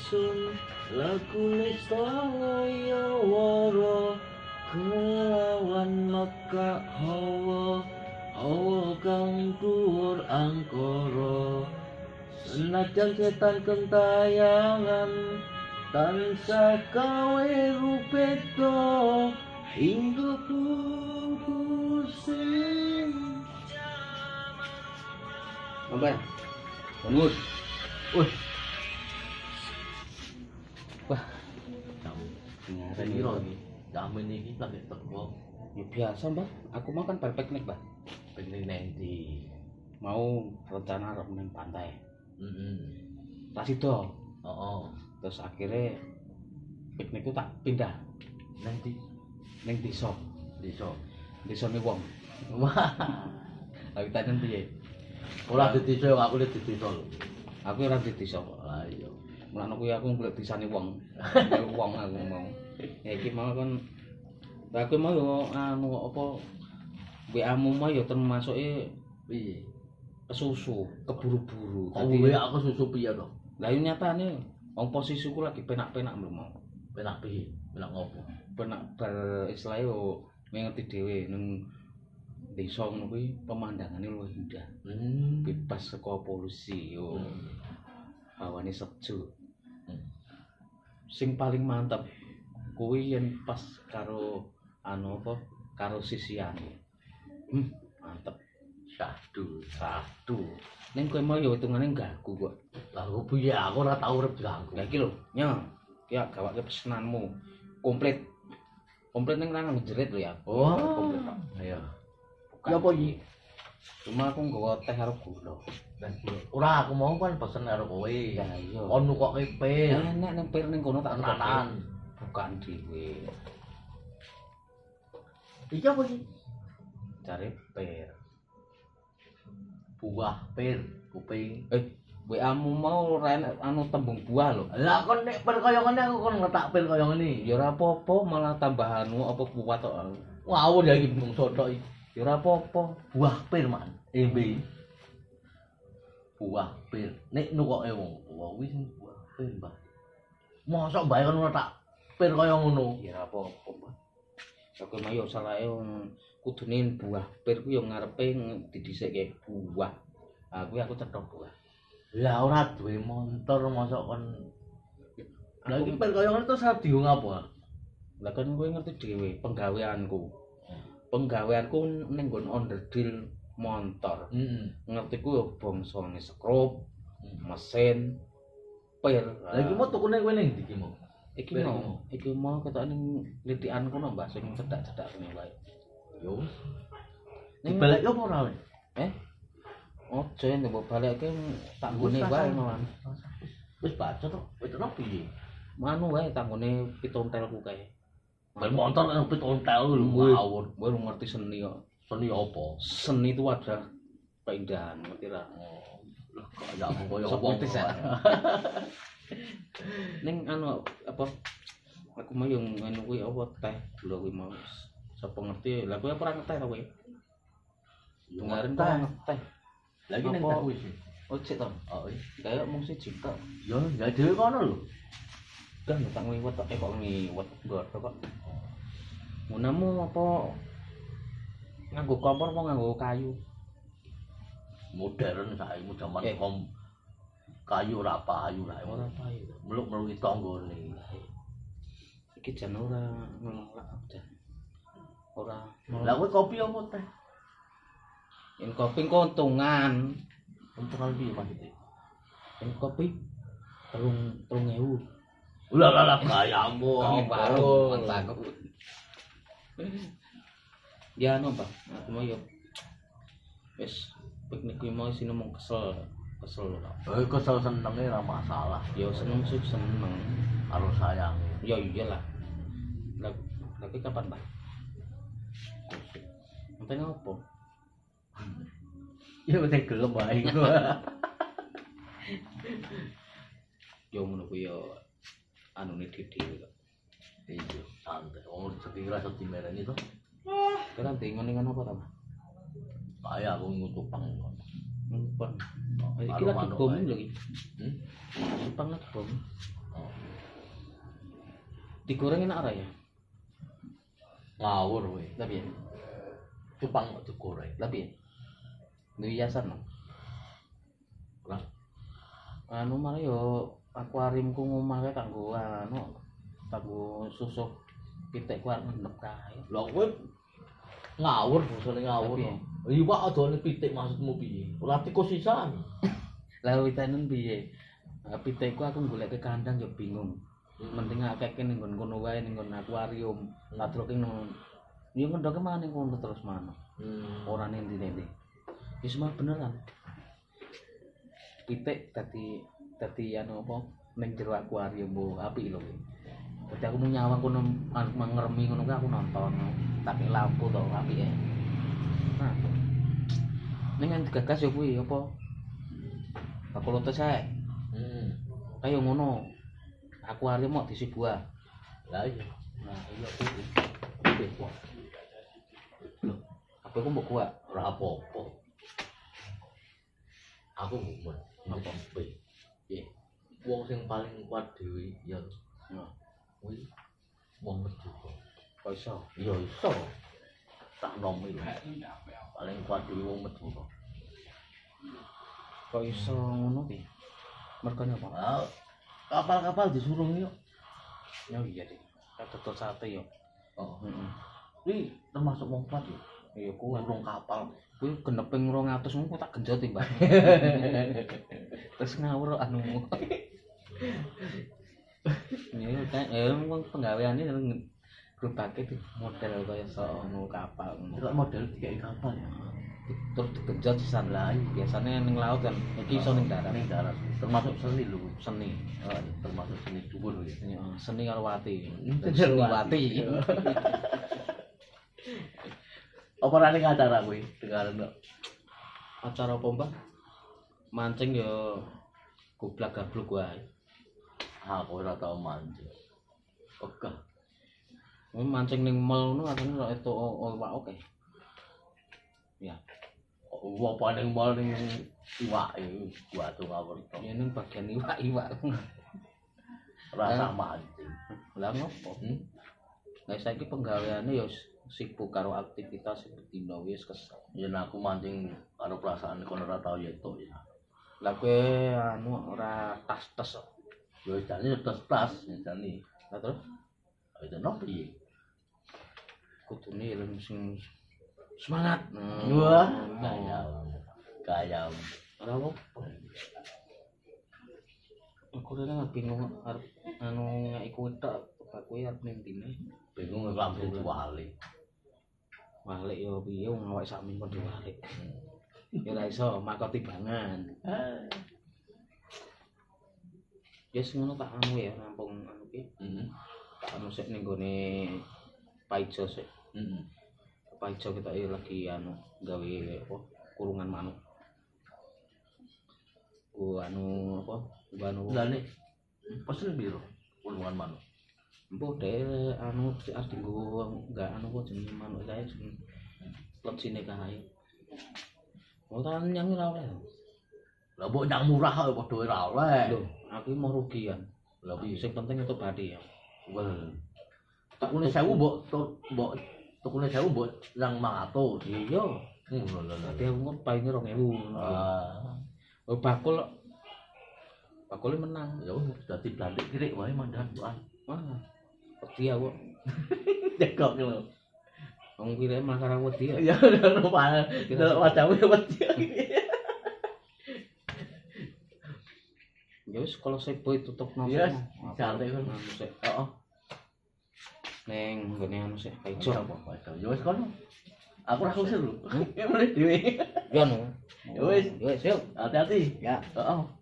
ingsun lakune saya wara kelawan maka hawa hawa kang dhuwur angkara senajan setan kentayangan tansah kawe rupeta hingga pusing. Apa? Bangun. Wah, Dengaran iki lho iki. Jamin iki lagi teko. ya biasa, Mbak. Aku mau kan piknik, Mbak. Piknik nang ndi? Mau rencana arep ning pantai. Tas itu. Heeh. Terus akhirnya piknik itu tak pindah Nang ndi? ning desa. Desa. Desane wong. Wah. Lagi tanya piye? Ora di desa, aku di desa lho. Aku ora di desa. Lah iya. Mulane kuwi aku golek desane wong. Wong aku mau. Ya iki mau kan aku mau yo anu apa WA-mu mau yo termasuke Piye? kesusu, keburu-buru. Dadi aku susu piye to? Lah yo nyatane wong posisiku lagi penak-penak lho mau. Penak piye? Penak ngopo? Penak bar istilahnya yo ngerti dhewe nang desa ngono kuwi pemandangane luwih indah. Bebas saka polusi yo. Hawane sejuk. Sing paling mantep kuwi yen pas karo anu apa karo sisiane. Mantep. Sadu. Ning kowe mau ya hitungane nggaku kok. Lah kok piye aku ora tau urip ganggu. Lah iki lho, nyong. Ya gawake pesenanmu. Komplit. Komplit ning nang jerit lho ya. Oh, komplit. Iya. Ya apa iki? Cuma aku nggawa teh karo gula. Ora aku mau kan pesen karo kowe. Ya iya. Kon nukoke pil. Enak ning pil ning kono tak tenanan. Bukan dhewe. Iki apa iki? Cari pil. Buah pil, kuping. WA-mu mau anu tembung buah lho. Lah kon nek pil kaya ngene aku kon ngetak pil kaya ngene. Ya ora apa-apa malah tambahanmu apa kuat tok. Ngawur ya iki bungsu tok iki. Ya ora apa-apa. Buah pil man. Embe. Buah pil. Nek nukoke wong tuwa wis buah pil, Mbah. Mosok bae kon ngetak pil kaya ngono. Ya ora apa-apa, Mbah. Aku mah yo salahe kudune buah pir ku yo ngarepe didhisikake buah. Kuwi aku cetok buah. Lah ora duwe montor mosok kon. Lah iki pil kaya ngene terus radio ngapa? Lah kan kowe ngerti dhewe penggaweanku. Penggaweanku ning nggon onderdil motor. Ngerti ku yo bangsane skrup, mesin, pir. Lah iki mau tukune kowe ning ndi iki mau? Iki mau ketok ning litikan kono, Mbak, sing cedak-cedak kene wae. Yo. Dibalekke apa ora? Ojo yen mbok balekke tak nggone wae malah. Wis baca to, wis ono piye? Manu wae tak nggone pitontelku kae. Bal motor nang pitontel lho ngawur. Kowe ngerti seni kok. Seni apa? Seni itu adalah keindahan, ngerti ra? Lah kaya aku kaya Sok wong. putus ya. Ning anu apa? Aku mau yang anu kuwi apa teh gula kuwi mau. Sapa ngerti? Lah kowe ora ngeteh ta kowe? Kemarin kok ngeteh. Lagi ning teh wis. Oh, cek to. Oh, Kayak mung siji tok. ya ya dhewe kono lho. Kan tak ngliwet tok kok ngliwet nggodho kok. Munamu apa nganggo kompor apa nganggo kayu? Modern saiki jaman kayu ora payu lah. Ora payu. Meluk-meluki tanggane. Iki jan ora ngelak jan. Ora. Lah kowe kopi apa teh? Yen kopi keuntungan. Untungan piye maksudnya? Yen kopi 3.000. Lah gayamu. Mantap. Ya anu, Pak. Aku mau yo wis piknik kuwi mau sine mung kesel lho. Kesel senenge ora masalah. Ya seneng sih seneng. Karo sayang. Ya iyalah. Lah tapi kapan, Pak? Entene opo? Ya wis gelem wae iku. Yo ngono kuwi yo anune dhewe kok. Iya, santai. Wong sedih rasa dimereni to. Kira tingon-tingon apa ta, Pak? Kaya aku ngutupang. Ngumpet. Iki lagi bom lho iki. Ngumpang lagi bom. Digoreng enak ora ya? Ngawur kowe. Lah piye? Cupang kok digoreng. Lah piye? Duwe hiasan no? Ora. Anu malah yo akuariumku ngomah kanggo kanggo susuk pitik ku arep ngendep kae. Lah kowe ngawur bosone ngawur. Iwak adone pitik maksudmu piye? Ora tikus sisan. Lah witanen piye? Pitikku aku golek ke kandang yo bingung. Mending akeh ning nggon kono wae ning nggon akuarium. Ladroke nang yo ngendoke maneh kono terus maneh. Ora nendi-nendi. Wis mah beneran. Pitik dadi anu apa ning jero akuarium mbok apik lho. Dadi aku mau nyawang kono ngremi ngono kuwi aku nonton. Tak lampu to apike. Nah. Ning yang digagas yo kuwi apa? Bakul lotes ae. Kayak ngono. Akuarium mok diisi buah. Lah iya. Nah, iya kuwi. Lho, apa ku mbok kuat? Ora apa-apa. Aku mun apa piye? Piye? Wong sing paling kuat dhewe ya kuwi wong Medjogo. Kok iso? Ya iso. Tak nomi lho. Paling kuat dhewe wong Medjogo. Kok iso ngono ki? Mergo nyapa? Kapal-kapal disurung yo. Ya iya deh. Dodol sate yo. Oh. Heeh. Kuwi termasuk wong kuat yo. Iya kuwi Ngurung kapal. kuwi geneping 200 ngono tak genjot iki, Mbak. Terus ngawur anumu. Ya kan wong penggaweane gerobake model kaya sono kapal ngono. Kok model dikai kapal ya. Terus digenjot sisan lah. Biasanya ning laut kan iki iso ning darat. Ning darat. Termasuk seni lho. Seni. Termasuk seni dhuwur ya. Ya, seni karo wati. Seni wati. Apa rane acara kuwi? Dengaran kok. Acara apa, Mbak? Mancing ya goblak-gabluk wae. Aku ora tau mancing. Ogah. Mancing ning mall ngono atene kok etuk iwak oke. Ya. Apa ning mall ning iwak iki buat ngawur to. Ya ning bagian iwak-iwak. Rasa mancing. Lah ngopo? Lah saiki penggaweane ya sibuk karo aktivitas dina wis kesel. Yen aku mancing karo perasaan kono ora tau yetok ya. Lah kowe anu ora tas-tes. Ya jane tas-tas jane. Lah terus Itu no piye? kudune eling sing semangat. Wah, kaya. Ora apa. Aku rene bingung arep anu ngeki kowe tok, kowe arep ning dine. Bingung langsung diwali. Walik yo piye wong awake sakmin kok diwalik. Ya ora iso makot timbangan. Yes ngono tak anu ya rampung anu ki. Tak anu sik ning gone Paijo sik. Paijo kita lagi anu gawe apa kurungan manuk. Anu apa? Anu. Lah nek pesen piro kurungan manuk? Mbok dhewe anu arep dienggo enggak anu kok jenenge manuk kae jeneng lecine kae. Ora nyang ora oleh. Lah mbok nyang murah kok padha ora oleh. Lho, aku mau rugian. Lah piye Sing penting itu badi ya. Well. Tukune 1000 mbok tukune 1000 mbok nang 500. Iya. Ngono lho. Dadi aku palinge 2000. Oh bakul menang. Ya wis dadi blantik kirik wae mandan tuan. Wah. Wedi aku. Cekok lho. Wong kirek malah karo wedi ya. Ya rupane delok wajahmu wedi. Ya wis kalau seboy tutup nang. Yes, jare kon. Heeh. Neng ngene anu sik Paijo. Ya wis kono. Aku ra usir lho. Ya mulai dhewe. Ya no. Ya wis. Ya wis, yuk. Hati-hati. Ya. Heeh.